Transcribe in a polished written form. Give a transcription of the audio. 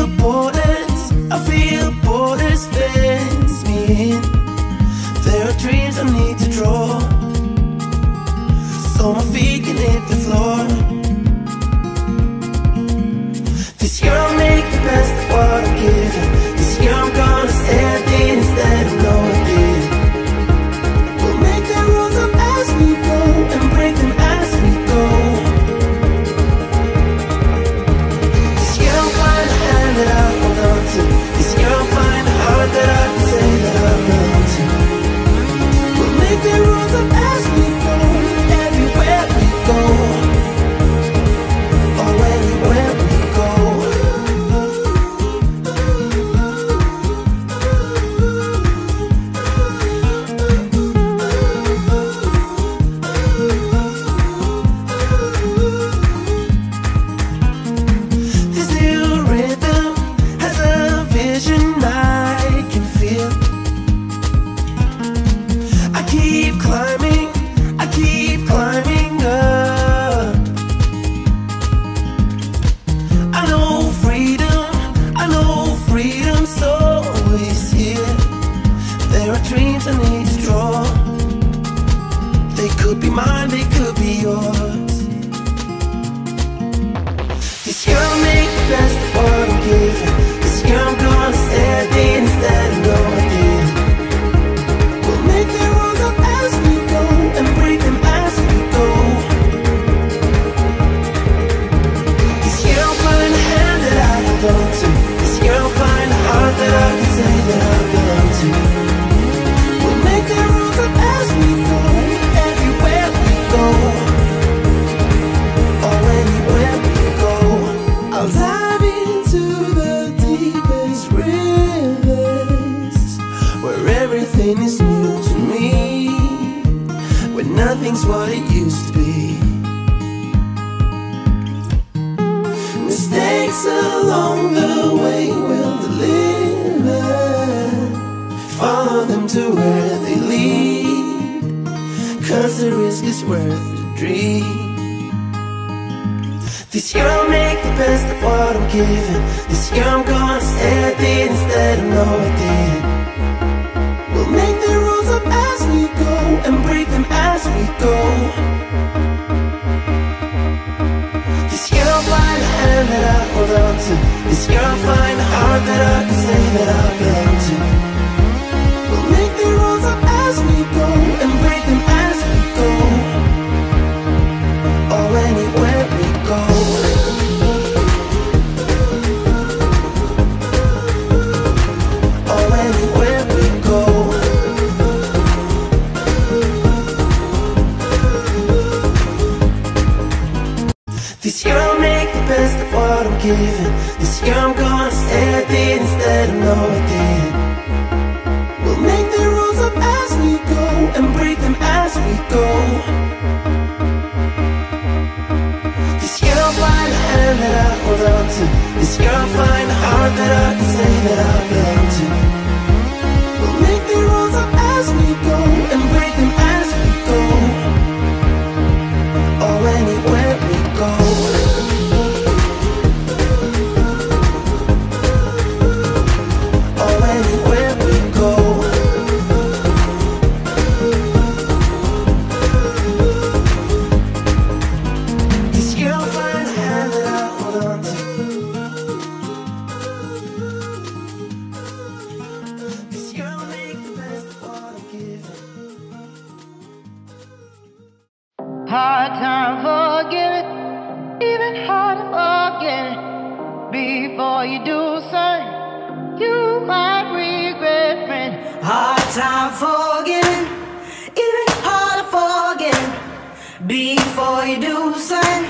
borders fence me in. There are dreams I need to draw, so my feet can hit the floor. This year I'll make the best of what I'm given. This year I'm gonna say I did instead of no I did. We'll make the rules up as we go and break them as we go. This year I'll find a hand that I hold on to. This year I'll find a heart that I can say that I belong to. We'll make the rules up as we go, everywhere we go. Oh, anywhere we go. This new rhythm has a vision I can feel. I keep climbing up. I know freedom's always here. There are dreams I need to draw. They could be mine, they could be yours. This year I'll make the best of what I'm given. This year I'm gonna say I did instead of no I did. We'll make the rules up as we go and break them as we go. This year I'll find a hand that I hold on to. This year I'll find a heart that I can say that I belong to. We'll make the rules up as we go, everywhere we go. Oh, anywhere we go. I'll dive into the deepest rivers, where everything is new to me, where nothing's what it used to be. Mistakes along the way will deliver. Follow them to where they lead, 'cause the risk is worth the dream. This year I'll make the best of what I'm given. This year I'm gonna say I did instead of no I did. We'll make the rules up as we go and break them as we go. This year I'll find a hand that I hold on to. This year I'll find a heart that I can say that I belong to. We'll make the rules up as we go and break them as we go. Oh, anywhere we go. Oh, anywhere we go. This year I'll make the best of what I'm given. This year I'm gonna say I did instead of no I did. We'll make the rules up as we go and break them as we go. This year I'll find a hand that I hold on to. This year I'll find a heart that I can say that I belong to. We'll make the rules up as we go and break them as we go. Oh, anywhere we go. Oh, anywhere we go. This year I'll find a hand that I hold on to. This year I'll make the best of what I'm given. Hard time forgiving, even hard to forget. Before you do something, you might regret, friend. Hard time forgiving, even hard to forget. Before you do something,